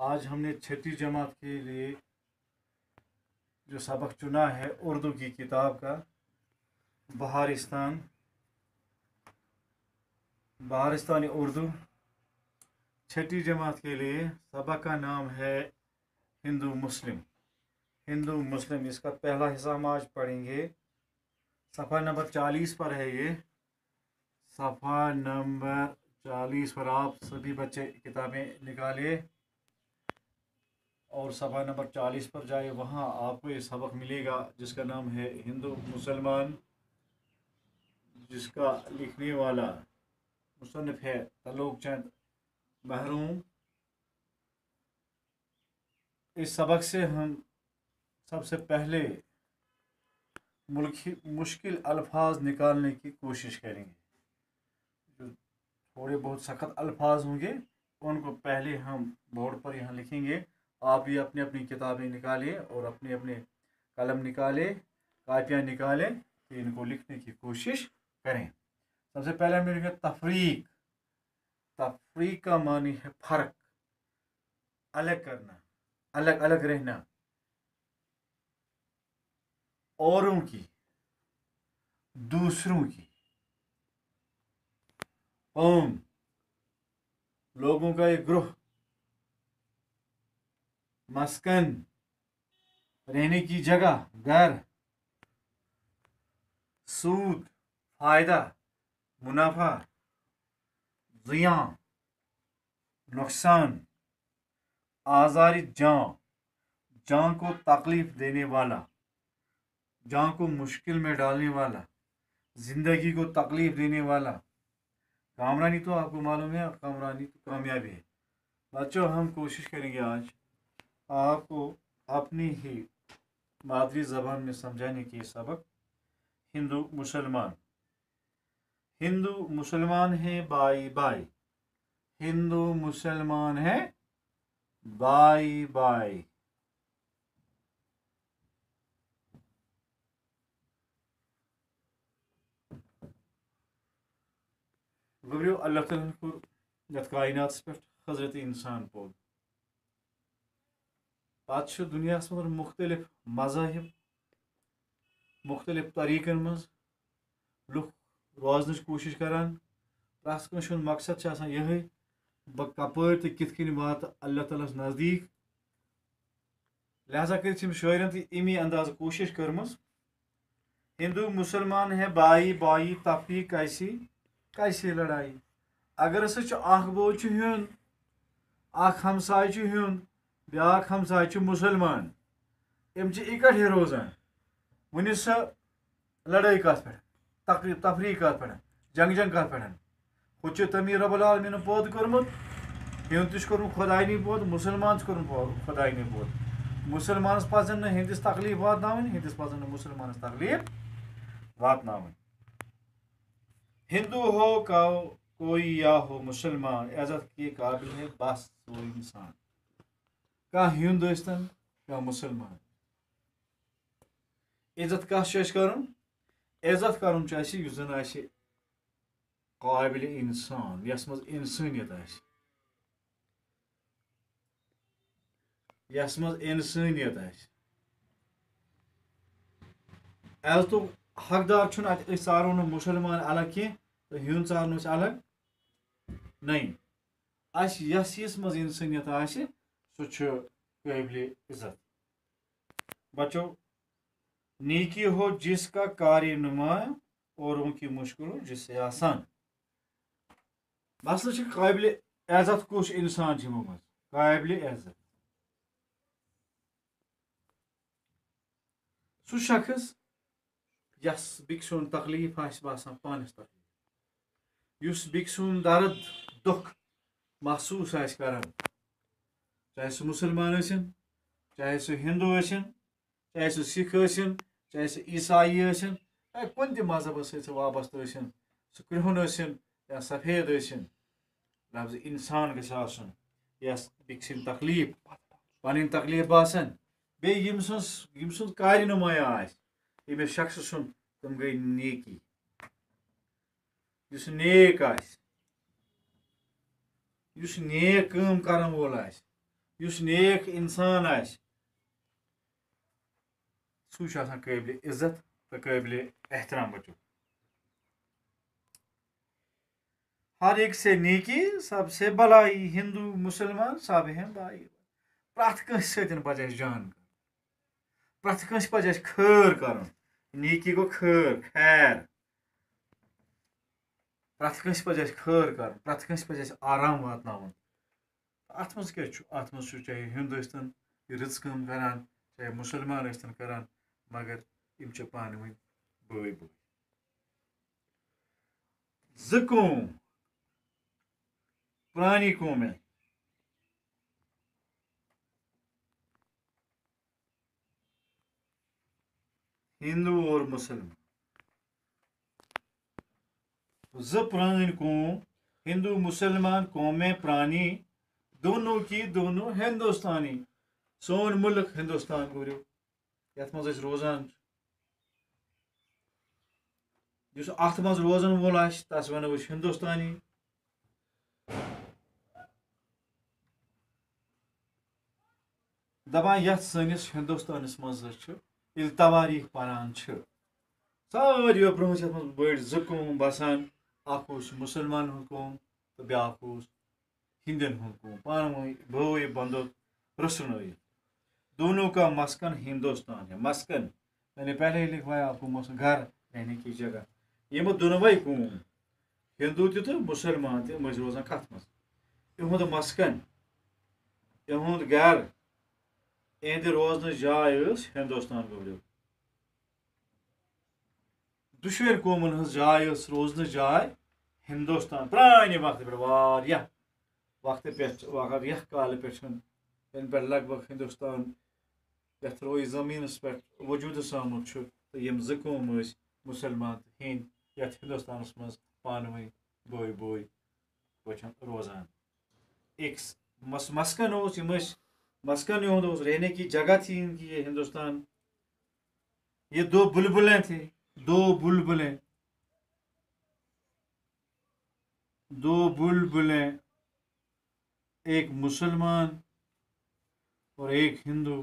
आज हमने छठी जमात के लिए जो सबक चुना है उर्दू की किताब का बहारिस्तानी उर्दू। छठी जमात के लिए सबक का नाम है हिंदू मुस्लिम। इसका पहला हिस्सा हम आज पढ़ेंगे। सफ़ा नंबर 40 पर है ये। सफ़ा नंबर 40 पर आप सभी बच्चे किताबें निकालिए और सफ़ा नंबर 40 पर जाए। वहाँ आपको ये सबक मिलेगा जिसका नाम है हिंदू मुसलमान, जिसका लिखने वाला मुसन्निफ है ताल्लुक़ चंद महरूम। इस सबक से हम सबसे पहले मुश्किल अल्फाज निकालने की कोशिश करेंगे। जो थोड़े बहुत सख्त अल्फाज होंगे उनको पहले हम बोर्ड पर यहाँ लिखेंगे। आप भी अपनी अपनी किताबें निकालें और अपने अपने कलम निकालें, कापियाँ निकालें कि इनको लिखने की कोशिश करें। सबसे पहले हमने लिखा तफरीक। तफरीक का मानी है फ़र्क, अलग करना, अलग अलग रहना। औरों की, दूसरों की, कौम, लोगों का एक ग्रुप, मस्कन, रहने की जगह, घर, सूद, फायदा, मुनाफा, ज़िया, नुकसान, आज़ारी जान को तकलीफ देने वाला, जान को मुश्किल में डालने वाला, ज़िंदगी को तकलीफ देने वाला। कामरानी तो आपको मालूम है, कामरानी तो कामयाबी है। बच्चों हम कोशिश करेंगे आज आपको अपनी ही मादरी ज़बान में समझाने की सबक। हिंदू मुसलमान है भाई भाई। हिंदू मुसलमान है भाई भाई। गबरियो अल्लाह ताला कोर यथ कायनात पे हजरत इंसान पोद। पात दुनिया मज मुख्तलिफ मज़ाहिब, मुख्तलिफ तरीक़न मज लुक रोजन कोशिश करान। प्रत कह मकसद यही बह कपर तो कित वात अल्लाह ताला नज़दीक। लिहाजा कर शायरन तो अमी अंदाज कोशिश कर्म। हिंदू मुसलमान है भाई भाई, तफरीक कैसी लड़ाई। अगर हसा बोझ हेन, हमसाय हेन, ब्याक हमसाय मुसलमान, यम इकट्ठे रोजान, वन सा लड़ाई कत पे, तफरीक कत पे, जंग कत पे। खुद तमीर रब्बुल आलमीन पौध कोर्मुत, हिंद तुम खुदाई नी पौध, मुसलमान खुदाई नी पौध। मुसलमानस पजन हिंदिस तकलीफ वातनावन, हिंदिस पजन मुसलमानस तकलीफ वातनावन। हिंदू हो कोई या हो मुसलमान, इज्जत के काबिल है बस वो इंसान। कह हिंद स्तन कह मुसलमान। इज्जत कस कर, इज्जत कर काबिल इंसान, यस मज इंसानियत आस, यस मज इंसानियत आस। इज्जत हकदार अत सारो न मुसलमान अलग कह तो हिंद सारो अलग नहीं। अस यस मज इंसानियत आस सह काबिल इज्जत। बच्चों नेकी हो जिसका कार्यनुमा, औरों की मुश्किल हो जिससे आसान। मसला काबिल इज्जत कुछ इंसान मज काबिल इज्जत सह शख्स यस बिक सुन तकलीफ बसान पानस तकलीफ, युस बिक सुन दर्द दुख महसूस कर, चाहे सह मुसलमान चाहे सह हिंदू चाहे सह सिख चाहे सह ईसाई चाहे कुन मजहब सह वाबस्त सह कृहन या सफेद लफ्ज इंसान गसन यस बिक सन तकलीफ पन तकलीफ बासन बे यम सुन कार्यनुमाया आमिस शख्स सुन तम गई नेकी। युस नेक आस, युस नेक काम करन वोल आस, یُس نیک اِنسان آسہِ سُہ چھُ آسان قٲبلِ عزت تہٕ قٲبلِ احترام بچو. ہر ایک سے نیکی سب سے بلائی. ہندو مسلمان سب ہیں بھائی. پرٛٮ۪تھ کٲنٛسہِ سۭتۍ پَزِ اَسہِ جان کَرُن. پرٛٮ۪تھ کٲنٛسہِ پَزِ اَسہِ خٲر کَرُن. نیکی گوٚو خٲر خیر. پرٛٮ۪تھ کٲنٛسہِ پَزِ اَسہِ خٲر کَرُن. پرٛٮ۪تھ کٲنٛسہِ پَزِ اَسہِ آرام واتناوُن. اَتھ منٛز کیٛاہ چھُ؟ اَتھ منٛز چھُ چاہے ہیوٚنٛد ٲسۍتَن یہِ رٕژ کٲم کَران چاہے مُسلمان ٲسۍتَن کَران مگر یِم چھِ پانہٕ ؤنۍ بٲے بٲے. زٕ قوم پرٛانی قومیں ہندو اور مسلمان. زٕ پرٛٲنۍ قوم ہندو مسلمان قومیں پرانی دونوں کی دونوں ہندوستانی. سون ملک ہندوستان گوٚو یَتھ منٛز أسۍ روزان چھِ. یُس اَتھ منٛز روزن وول آسہِ تَس وَنو أسۍ ہندوستانی. دَپان یَتھ سٲنِس ہندوستانَس منٛز چھِ ییٚلہِ تواریٖخ پَران چھِ ساروِیو برونٛہہ چھِ یَتھ منٛز بٔڑۍ زٕ قوم بَسان. اَکھ اوس مُسلمانن ہُنٛد قوم تہٕ بیٛاکھ اوس ہِندٮ۪ن ہُنٛد قوم. پانہٕ ؤنۍ بھٲے بنٛدُک رُسنٲیِتھ. دونوں کا مسکن ہندوستان ہے. مسکن میں نے پہلے ہی لکھوایا آپ کو. گھر رہنے کی جگہ. یِم دۄنوَے قوم ہندوٗ تہِ تہٕ مُسلمان تہِ یِم ٲسۍ روزان کَتھ منٛز؟ یِہُنٛد مسکن یِہُنٛد گرٕ یِہنٛدِ روزنٕچ جاے ٲس ہندوستان گوٚو. دُشوَے قومن ہٕنٛز جاے ٲس روزنٕچ جاے ہندوستان. پرٛانہِ وقتہٕ پٮ۪ٹھ واریاہ وقتہٕ پٮ۪ٹھ واریاہ کالہٕ پٮ۪ٹھ یَنہٕ پٮ۪ٹھ لگ بگ ہندوستان یَتھ رویہِ زٔمیٖنَس پٮ۪ٹھ وجوٗدَس آمُت چھُ تہٕ یِم زٕ قوم ٲسۍ مُسلمان تہٕ ہِنٛدۍ یَتھ ہندوستانَس منٛز پانہٕ ؤنۍ بٲے بٲے پٲٹھۍ روزان. ایک مسکن اوس. یِم ٲسۍ مسکن یِہُنٛد اوس. رہنے کی جگہ تھی ان کی یہ ہندوستان. یہ دو بلبلیں تھے. دو بلبلیں ایک مسلمان اور ایک ہندو.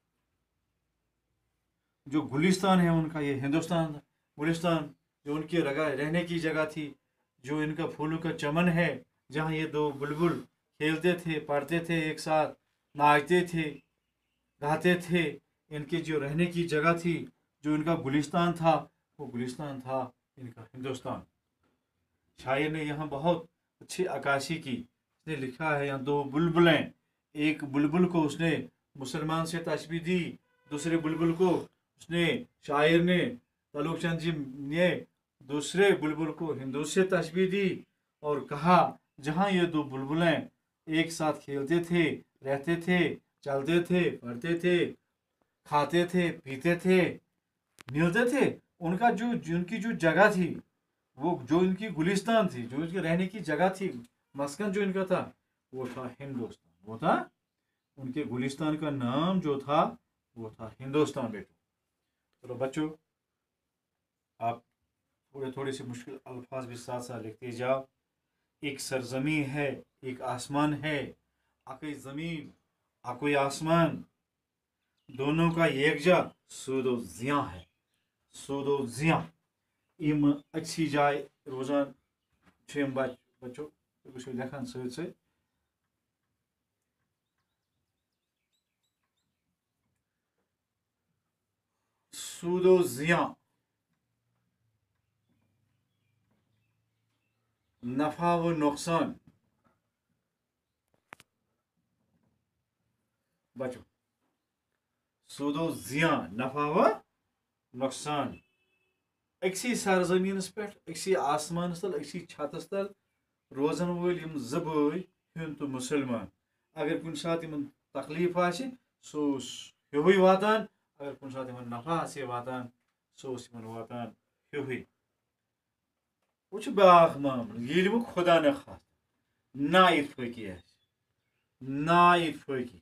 جو گلستان ہے ان کا یہ ہندوستان تھا. گلستان جو ان کی رہنے کی جگہ تھی, جو ان کا پھولوں کا چمن ہے, جہاں یہ دو بلبل کھیلتے تھے, پڑھتے تھے, ایک ساتھ ناچتے تھے, گاتے تھے. ان کی جو رہنے کی جگہ تھی, جو ان کا گلستان تھا, وہ گلستان تھا ان کا ہندوستان. شاعر نے یہاں بہت اچھی عکاسی کی. اس نے لکھا ہے یہاں دو بلبلیں. ایک بلبل کو اس نے مسلمان سے تشبیہ دی, دوسرے بلبل کو اس نے شاعر نے تعلق چند جی نے دوسرے بلبل کو ہندو سے تشبیہ دی اور کہا جہاں یہ دو بلبلیں ایک ساتھ کھیلتے تھے, رہتے تھے, چلتے تھے, پڑھتے تھے, کھاتے تھے, پیتے تھے, ملتے تھے, ان کی جو جگہ تھی, وہ جو ان کی گلستان تھی, جو ان کی رہنے کی جگہ تھی, مسکن جو ان کا تھا, وہ تھا ہندوستان. وہ تھا ان کے گلستان کا نام جو تھا وہ تھا ہندوستان. بیٹو چلو بچوں, آپ تھوڑے سے مشکل الفاظ بھی ساتھ ساتھ لکھتے جاؤ. ایک سرزمین ہے, ایک آسمان ہے. اکوئی زمین اکوئی آسمان, دونوں کا یکجا سود و زیاں ہے. سود و زیاں یِم أکسٕے جایہِ روزان چھِ یِم بچو وٕچھو لیکھان سۭتۍ سۭتۍ. سود و زیاں, نفع و نقصان. بچو سود و زیاں, نفع و نقصان. أکسٕے سرزمیٖنَس پٮ۪ٹھ, أکسٕے آسمانَس تل, أکسٕے چھتَس تل روزن وٲلۍ یِم زٕ بٲے ہیوٚنٛد تہٕ مُسلمان. اگر کُنہِ ساتہٕ یِمن تکلیٖف آسہِ سُہ اوس ہیوٚوُے واتان, اگر کُنہِ ساتہٕ یِمن نفع آسہِ واتان سُہ اوس یِمن واتان ہیوٚوُے. وۄنۍ چھُ بیٛاکھ معاملہٕ, ییٚلہِ وۄنۍ خۄدا نخواستہٕ نا اتفٲقی آسہِ, نا اتفٲقی,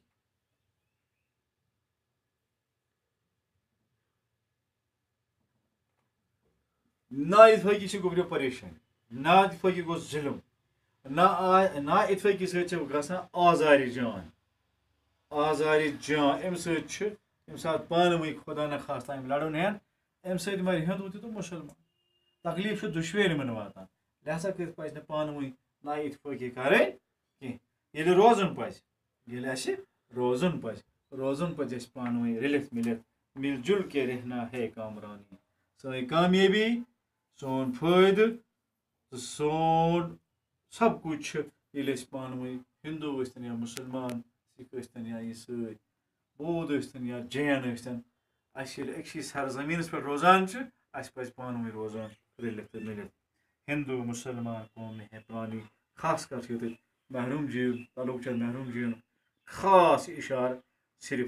نا اتفٲقی چھِ گوٚبرِو پریشٲنی, نا اتفٲقی گوٚو ظُلم, نا اتفٲقی سۭتۍ چھِ گژھان آزارِ جان. آزار جان ام سات پانہٕ ؤنۍ خدا نخواستہ أمۍ لڑُن ہٮ۪ن اَمہِ سۭتۍ مَرِ ہِندوٗ تہِ تہٕ مُسلمان تکلیٖف چھُ دُشوٲرۍ یِمن واتان لہذا کٔرِتھ پَزِ نہٕ پانہٕ ؤنۍ نا اِتفٲقی کَرٕنۍ کینٛہہ ییٚلہِ روزُن پَزِ ییٚلہِ اَسہِ روزُن پَزِ اَسہِ پانہٕ ؤنۍ رٔلِتھ مِلِتھ مِل جُل کے رہنا ہے کامرانی سٲنۍ کامیٲبی سون فٲیدٕ تہٕ سون سب کُچھ چھُ ییٚلہِ أسۍ پانہٕ ؤنۍ ہِندوٗ ٲسۍتن یا مُسلمان سِکھ ٲسۍتن یا عیٖسٲے بود ٲسۍتن یا جین ٲسۍتن اَسہِ ییٚلہِ أکسٕے سرزمیٖنَس پٮ۪ٹھ روزان چھِ اَسہِ پَزِ پانہٕ ؤنۍ روزان رٔلِتھ تہٕ مِلِتھ ہِندوٗ مُسلمان قوم ہے پرانی خاص کر چھِ ییٚتہِ محروٗم جیٖل تعلق چھِ محروٗم جیٖل خاص اِشارٕ صرف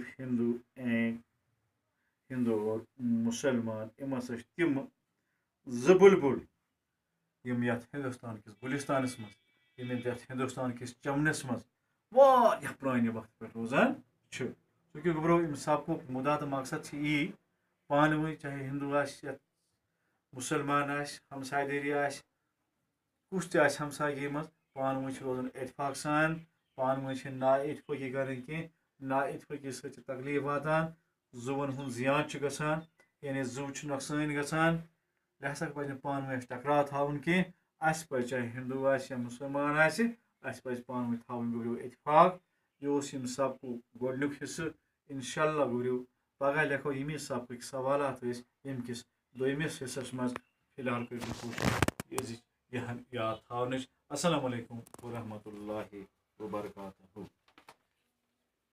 ہِندوٗ اور مُسلمان یِم ہسا چھِ تِم زٕ بُلبُل یِم یَتھ ہِندوستان کِس گُلِستانَس منٛز یِم یَتھ ہِندوستان کِس چَمنَس منٛز واریاہ پرٛانہِ وقتہٕ پٮ۪ٹھ روزان چھِ چوٗنٛکہِ گوٚبرو اَمہِ سبقُک مُدا تہٕ مقصد چھِ یی پانہٕ ؤنۍ چاہے ہِندوٗ آسہِ یا مُسلمان آسہِ ہمسایہِ دٲری آسہِ کُس تہِ آسہِ ہمسایگی منٛز پانہٕ ؤنۍ چھِ روزُن اتفاق سان پانہٕ ؤنۍ چھِ نا اتفٲقی کَرٕنۍ کینٛہہ نا اتفٲقی سۭتۍ چھِ تکلیٖف واتان زُوَن ہُنٛد زیان چھُ گژھان یعنی زُو چھُ نۄقصٲنی گژھان لہذا پَزِ نہٕ پانہٕ ؤنۍ اَسہِ ٹکراو تھاوُن کینٛہہ اَسہِ پَزِ چاہے ہِندوٗ آسہِ یا مُسلمان آسہِ اَسہِ پَزِ پانہٕ ؤنۍ تھاوُن گوٚبرِو اتفاق یہِ اوس ییٚمہِ سبقُک گۄڈنیُک حِصہٕ اِنشاء اللہ گوٚبرِو پگاہ لیکھو ییٚمی سبقٕکۍ سوالات ٲسۍ ییٚمہِ کِس دوٚیمِس حِصَس منٛز فِلحال کٔرِو کوٗشِش یہِ یاد تھاونٕچ السلام علیکم ورحمتہ اللہ وبرکاتہ